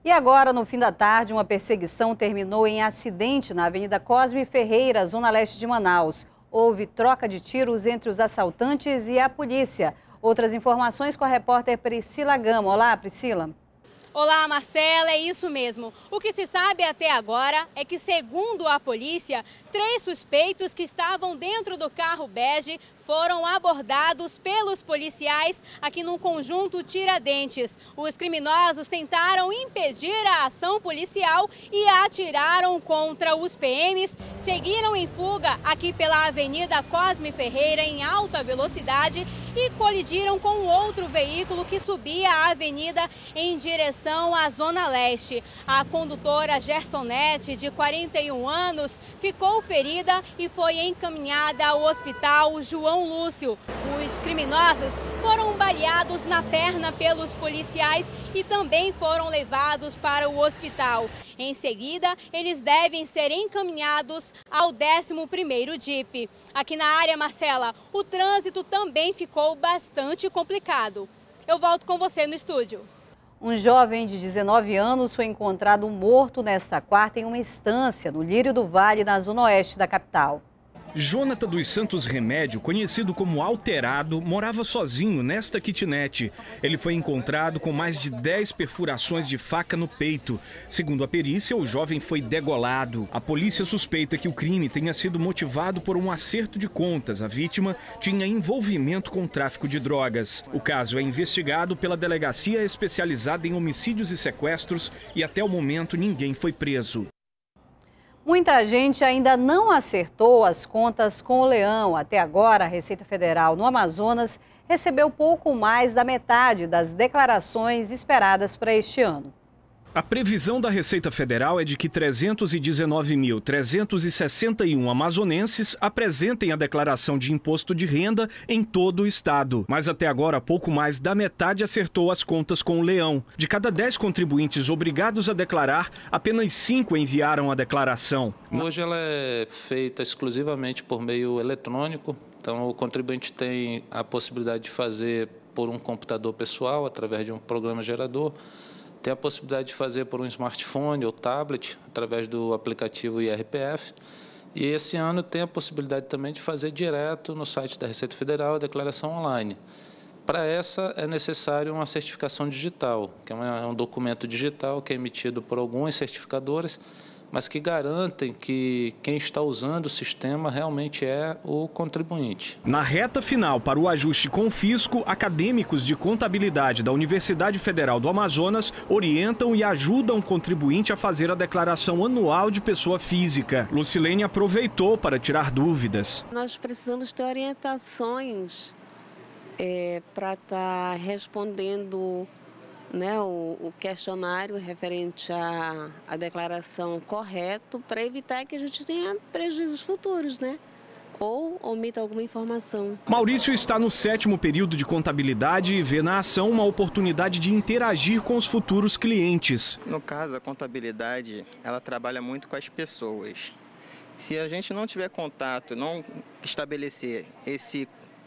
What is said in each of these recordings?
E agora, no fim da tarde, uma perseguição terminou em acidente na Avenida Cosme Ferreira, zona leste de Manaus. Houve troca de tiros entre os assaltantes e a polícia. Outras informações com a repórter Priscila Gama. Olá, Priscila. Olá, Marcela, é isso mesmo. O que se sabe até agora é que, segundo a polícia, 3 suspeitos que estavam dentro do carro bege foram abordados pelos policiais aqui no conjunto Tiradentes. Os criminosos tentaram impedir a ação policial e atiraram contra os PMs, seguiram em fuga aqui pela Avenida Cosme Ferreira em alta velocidade e colidiram com outro veículo que subia a avenida em direção à Zona Leste. A condutora Gersonete, de 41 anos, ficou ferida e foi encaminhada ao Hospital João Lúcio. Os criminosos foram baleados na perna pelos policiais e também foram levados para o hospital. Em seguida, eles devem ser encaminhados ao 11º DIP. Aqui na área, Marcela, o trânsito também ficou bastante complicado. Eu volto com você no estúdio. Um jovem de 19 anos foi encontrado morto nesta quarta em uma estância no Lírio do Vale, na zona oeste da capital. Jonathan dos Santos Remédio, conhecido como Alterado, morava sozinho nesta kitnet. Ele foi encontrado com mais de 10 perfurações de faca no peito. Segundo a perícia, o jovem foi degolado. A polícia suspeita que o crime tenha sido motivado por um acerto de contas. A vítima tinha envolvimento com o tráfico de drogas. O caso é investigado pela Delegacia Especializada em Homicídios e Sequestros e até o momento ninguém foi preso. Muita gente ainda não acertou as contas com o leão. Até agora, a Receita Federal no Amazonas recebeu pouco mais da metade das declarações esperadas para este ano. A previsão da Receita Federal é de que 319.361 amazonenses apresentem a declaração de imposto de renda em todo o estado. Mas até agora, pouco mais da metade acertou as contas com o leão. De cada 10 contribuintes obrigados a declarar, apenas 5 enviaram a declaração. Hoje ela é feita exclusivamente por meio eletrônico. Então, o contribuinte tem a possibilidade de fazer por um computador pessoal, através de um programa gerador. Tem a possibilidade de fazer por um smartphone ou tablet, através do aplicativo IRPF. E esse ano tem a possibilidade também de fazer direto no site da Receita Federal a declaração online. Para essa é necessário uma certificação digital, que é um documento digital que é emitido por algumas certificadoras, mas que garantem que quem está usando o sistema realmente é o contribuinte. Na reta final para o ajuste com o fisco, acadêmicos de contabilidade da Universidade Federal do Amazonas orientam e ajudam o contribuinte a fazer a declaração anual de pessoa física. Lucilene aproveitou para tirar dúvidas. Nós precisamos ter orientações para estar respondendo, né, o questionário referente à declaração correto, para evitar que a gente tenha prejuízos futuros, né? Ou omita alguma informação. Maurício está no 7º período de contabilidade e vê na ação uma oportunidade de interagir com os futuros clientes. No caso, a contabilidade, ela trabalha muito com as pessoas. Se a gente não tiver contato, não estabelecer esse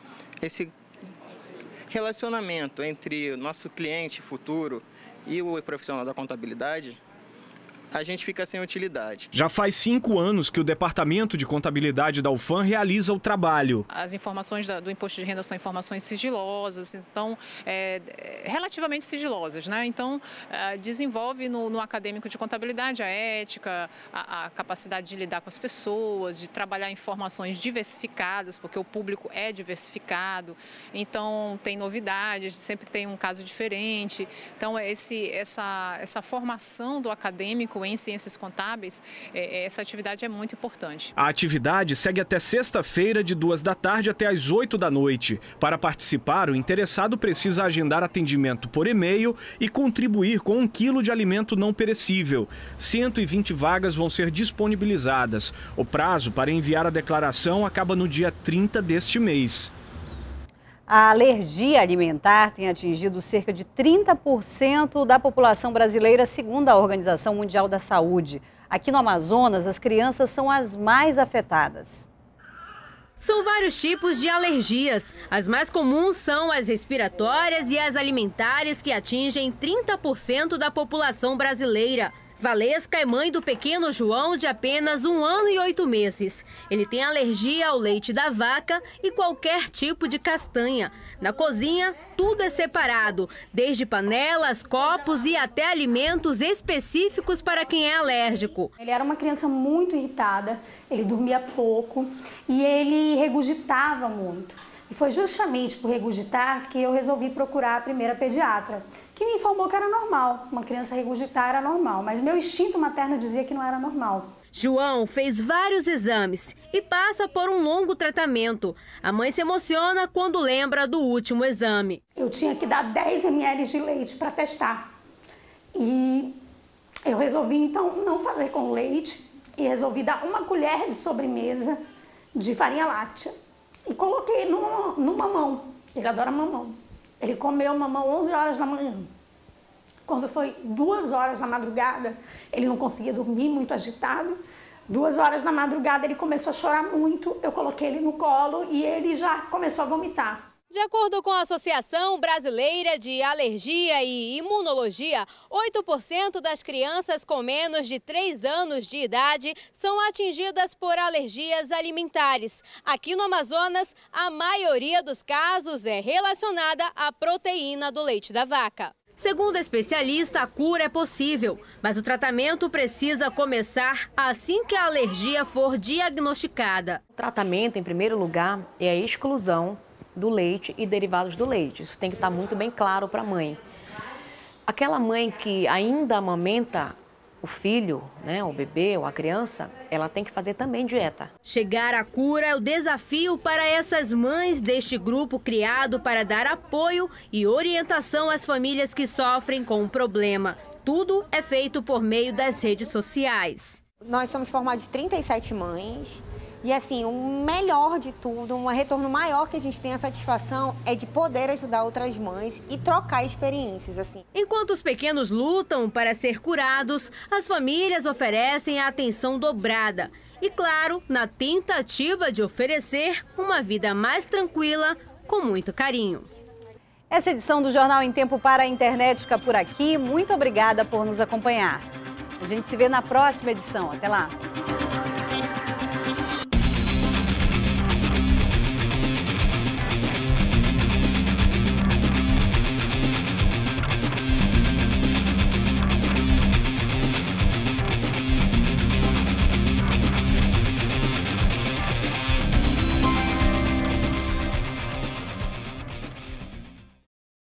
relacionamento entre o nosso cliente futuro e o profissional da contabilidade, a gente fica sem utilidade. Já faz 5 anos que o Departamento de Contabilidade da UFAM realiza o trabalho. As informações do imposto de renda são informações sigilosas, então, relativamente sigilosas, né? Então, desenvolve no acadêmico de contabilidade a ética, a capacidade de lidar com as pessoas, de trabalhar informações diversificadas, porque o público é diversificado, então tem novidades, sempre tem um caso diferente. Então, essa formação do acadêmico em ciências contábeis, essa atividade é muito importante. A atividade segue até sexta-feira, de 2 da tarde até às 8 da noite. Para participar, o interessado precisa agendar atendimento por e-mail e contribuir com 1 quilo de alimento não perecível. 120 vagas vão ser disponibilizadas. O prazo para enviar a declaração acaba no dia 30 deste mês. A alergia alimentar tem atingido cerca de 30% da população brasileira, segundo a Organização Mundial da Saúde. Aqui no Amazonas, as crianças são as mais afetadas. São vários tipos de alergias. As mais comuns são as respiratórias e as alimentares, que atingem 30% da população brasileira. Valesca é mãe do pequeno João, de apenas 1 ano e 8 meses. Ele tem alergia ao leite da vaca e qualquer tipo de castanha. Na cozinha, tudo é separado, desde panelas, copos e até alimentos específicos para quem é alérgico. Ele era uma criança muito irritada, ele dormia pouco e ele regurgitava muito. E foi justamente por regurgitar que eu resolvi procurar a primeira pediatra, que me informou que era normal, uma criança regurgitar era normal, mas meu instinto materno dizia que não era normal. João fez vários exames e passa por um longo tratamento. A mãe se emociona quando lembra do último exame. Eu tinha que dar 10 ml de leite para testar. E eu resolvi, então, não fazer com leite e resolvi dar 1 colher de sobremesa de farinha láctea. E coloquei no mamão. Ele adora mamão. Ele comeu mamão 11 horas da manhã. Quando foi 2 horas da madrugada, ele não conseguia dormir, muito agitado. 2 horas da madrugada ele começou a chorar muito. Eu coloquei ele no colo e ele já começou a vomitar. De acordo com a Associação Brasileira de Alergia e Imunologia, 8% das crianças com menos de 3 anos de idade são atingidas por alergias alimentares. Aqui no Amazonas, a maioria dos casos é relacionada à proteína do leite da vaca. Segundo a especialista, a cura é possível, mas o tratamento precisa começar assim que a alergia for diagnosticada. O tratamento, em primeiro lugar, é a exclusão do leite e derivados do leite. Isso tem que estar muito bem claro para a mãe. Aquela mãe que ainda amamenta o filho, né, o bebê ou a criança, ela tem que fazer também dieta. Chegar à cura é o desafio para essas mães deste grupo criado para dar apoio e orientação às famílias que sofrem com o problema. Tudo é feito por meio das redes sociais. Nós somos formados de 37 mães. E assim, o melhor de tudo, um retorno maior que a gente tem a satisfação é de poder ajudar outras mães e trocar experiências, assim. Enquanto os pequenos lutam para ser curados, as famílias oferecem a atenção dobrada. E claro, na tentativa de oferecer uma vida mais tranquila, com muito carinho. Essa edição do Jornal em Tempo para a Internet fica por aqui. Muito obrigada por nos acompanhar. A gente se vê na próxima edição. Até lá!